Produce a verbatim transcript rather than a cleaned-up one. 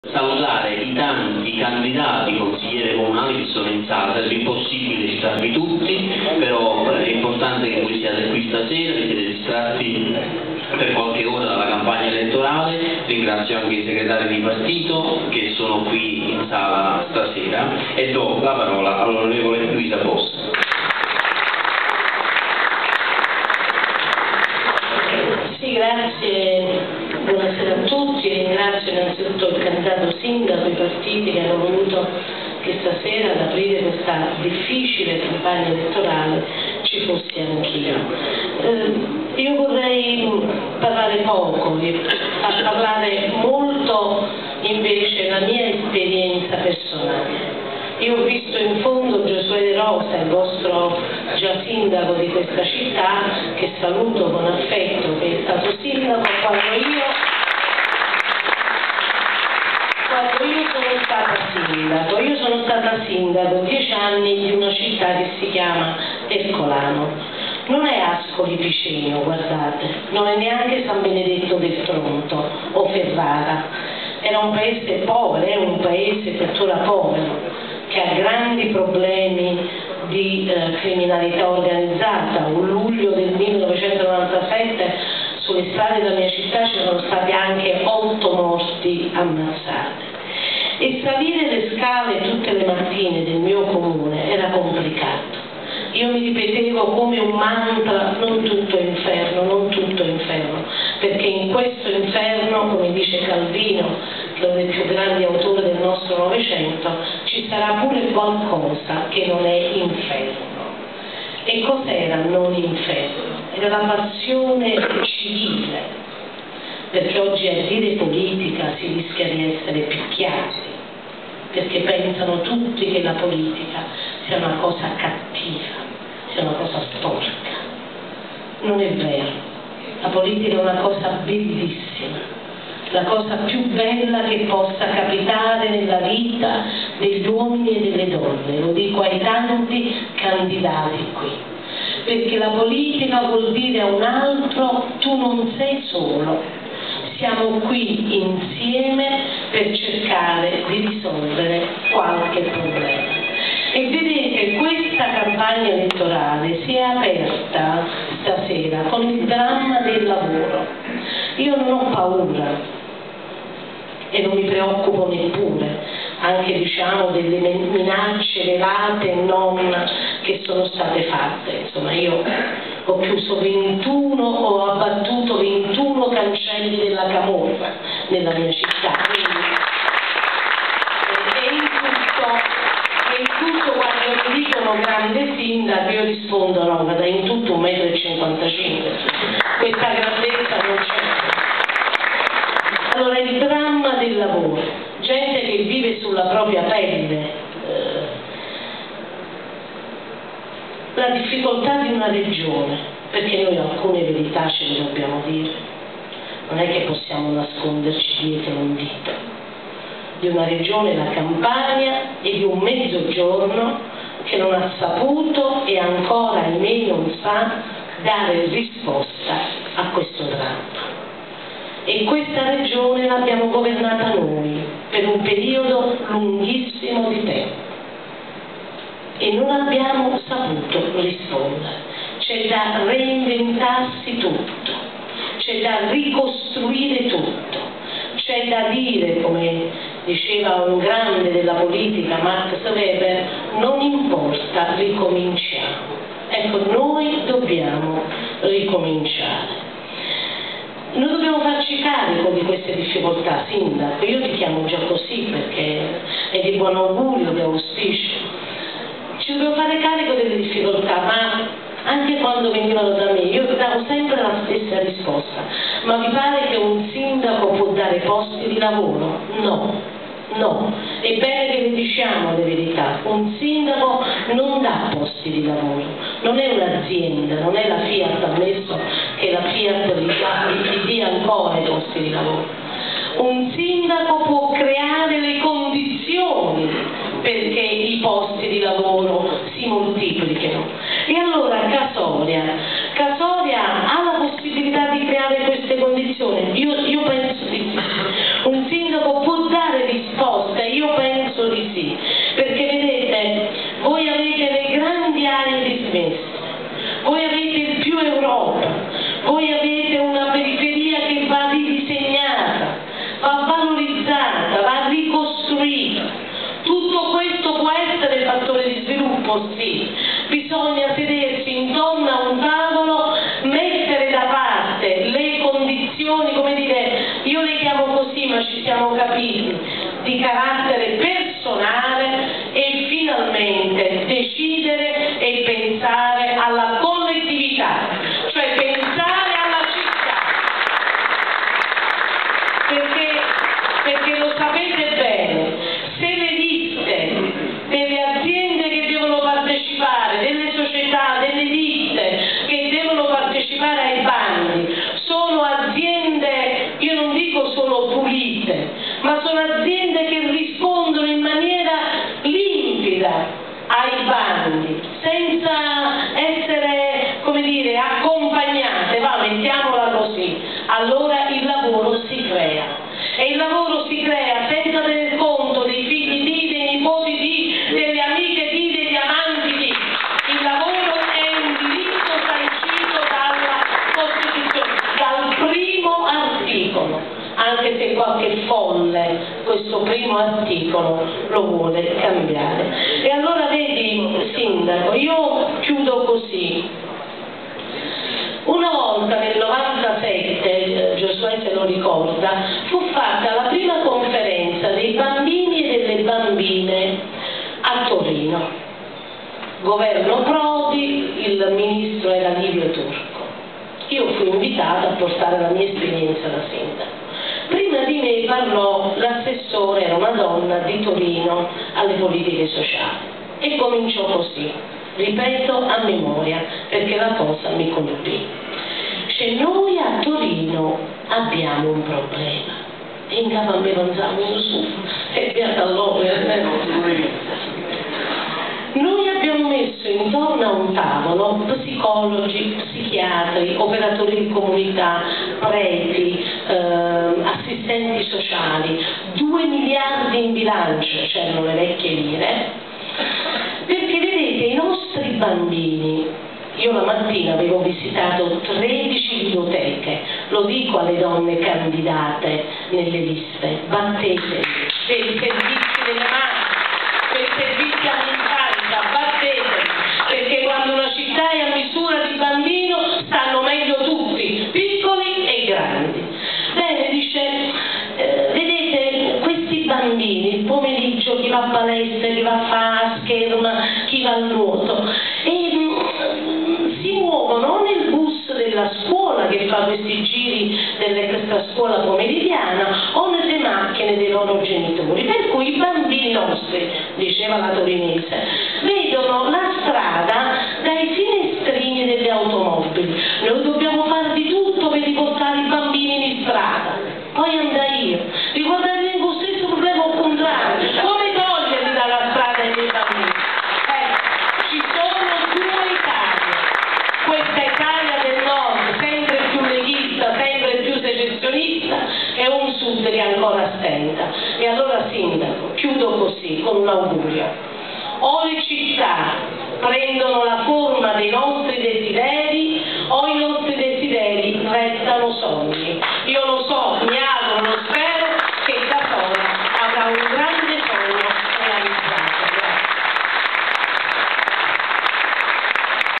Salutare i tanti candidati consiglieri comunali che sono in sala, sarebbe impossibile citarvi tutti, però è importante che voi siate qui stasera, che siete distratti per qualche ora dalla campagna elettorale. Ringrazio anche i segretari di partito che sono qui in sala stasera e do la parola all'onorevole Luisa Posta. Sì, grazie. Buonasera a tutti, ringrazio innanzitutto il candidato sindaco, i partiti che hanno voluto che stasera ad aprire questa difficile campagna elettorale ci fossi anch'io. Eh, io vorrei parlare poco, far parlare molto invece la mia esperienza personale. Io ho visto in fondo Giosuè De Rosa, il vostro già sindaco di questa città, che saluto con affetto, che è stato sindaco quando io, quando io sono stata sindaco. Io sono stata sindaco dieci anni di una città che si chiama Ercolano. Non è Ascoli Piceno, guardate, non è neanche San Benedetto del Tronto o Ferrara. Era un paese povero, è un paese tuttora povero, che ha grandi problemi di eh, criminalità organizzata. Un luglio del millenovecentonovantasette sulle strade della mia città ci sono stati anche otto morti ammazzati. E salire le scale tutte le mattine del mio comune era complicato. Io mi ripetevo come un mantra: non tutto è inferno, non tutto è inferno, perché in questo inferno, come dice Calvino, che è uno dei più grandi autori del nostro Novecento, ci sarà pure qualcosa che non è inferno. E cos'era non inferno? Era la passione civile, perché oggi a dire politica si rischia di essere picchiati, perché pensano tutti che la politica sia una cosa cattiva, sia una cosa sporca. Non è vero. La politica è una cosa bellissima, la cosa più bella che possa capitare nella vita degli uomini e delle donne. Lo dico ai tanti candidati qui, perché la politica vuol dire a un altro: tu non sei solo, siamo qui insieme per cercare di risolvere qualche problema. E vedete, questa campagna elettorale si è aperta stasera con il dramma del lavoro. Io non ho paura e non mi preoccupo neppure, anche diciamo delle minacce velate e non che sono state fatte. Insomma, io ho chiuso ventuno, ho abbattuto ventuno cancelli della camorra nella mia città, quindi e in tutto, e in tutto quando mi dicono grande sindaco io rispondo: no, guarda, in tutto un metro e cinquantacinque, questa grandezza non c'è. Allora, il dramma del lavoro, gente che vive sulla propria pelle, eh, la difficoltà di una regione, perché noi alcune verità ce le dobbiamo dire, non è che possiamo nasconderci dietro un dito, di una regione, la Campania, e di un mezzogiorno che non ha saputo e ancora ahimè non sa dare risposta a questo dramma. E questa regione l'abbiamo governata noi per un periodo lunghissimo di tempo e non abbiamo saputo rispondere. C'è da reinventarsi tutto, c'è da ricostruire tutto, c'è da dire, come diceva un grande della politica, Max Weber: non importa, ricominciamo. Ecco, noi dobbiamo ricominciare. Noi dobbiamo farci carico di queste difficoltà, sindaco. Io ti chiamo già così perché è di buon augurio, di auspicio. Ci dobbiamo fare carico delle difficoltà, ma anche quando venivano da me io davo sempre la stessa risposta: ma vi pare che un sindaco può dare posti di lavoro? No. No, è bene che le diciamo le verità. Un sindaco non dà posti di lavoro, non è un'azienda, non è la Fiat, ammesso che la Fiat gli dia ancora i posti di lavoro. Un sindaco può creare le condizioni perché i posti di lavoro si moltiplichino. E allora Casoria, Casoria ha la possibilità di creare queste condizioni? Io, io penso di sì. Un sindaco può dare impossibile. Bisogna sedersi intorno a un tavolo, mettere da parte le condizioni, come dire, io le chiamo così ma ci siamo capiti, di carattere personale, e finalmente decidere e pensare alla collettività, cioè pensare alla città, perché, perché lo sapete bene, se le liste delle aziende che devono partecipare, delle società, delle ditte che devono partecipare ai bandi, sono aziende, io non dico solo pulite, ma sono aziende che rispondono in maniera limpida ai bandi, senza essere, come dire, accompagnate, va, mettiamola così, allora il lavoro si crea. E il lavoro si crea senza tener conto dei figli di, dei nipoti di, delle amiche di, degli amanti di. Il lavoro è un diritto sancito dalla Costituzione, dal primo articolo, anche se qualche folle questo primo articolo lo vuole cambiare. E allora vedi, Sindaco, io chiudo così. Una volta nel novantasette, eh, Giosuè se lo ricorda, fu fatta la prima conferenza dei bambini e delle bambine a Torino. Governo Prodi, il ministro era Livio Turco. Io fui invitata a portare la mia esperienza da sindaco. Prima di me parlò l'assessore, era una donna di Torino, alle politiche sociali, e cominciò così. Ripeto a memoria perché la cosa mi colpì. Cioè, noi a Torino abbiamo un problema. E in capo a me pensavo su, e beata all'opera. Noi abbiamo messo intorno a un tavolo psicologi, psichiatri, operatori di comunità, preti, eh, assistenti sociali, due miliardi in bilancio, c'erano le vecchie lire. Perché vedete, i nostri bambini, io la mattina avevo visitato tredici biblioteche, lo dico alle donne candidate nelle liste, battetevi per i servizi delle madri, per i servizi all'infanzia, battetevi, perché quando una città è a misura di bambino stanno meglio tutti, piccoli e grandi. Bene, dice, eh, vedete, questi bambini, il pomeriggio chi va a palestra, chi va a fare a scherma, chi va al nuoto, e mh, si muovono o nel bus della scuola che fa questi giri dell'extra scuola pomeridiana o nelle macchine dei loro genitori, per cui i bambini nostri, diceva la torinese, vedono la strada dai finestrini delle automobili. Noi dobbiamo fare di tutto per riportare i bambini in strada. Poi andai io, ricordate lo stesso problema al contrario, come toglierli dalla strada dei bambini? Eh, ci sono due Italie, questa Italia del nord sempre più leghista, sempre più secessionista, e un sud che ancora stenta. E allora sindaco, chiudo così con un augurio: o le città prendono la forma dei nostri desideri o i nostri desideri restano sogni.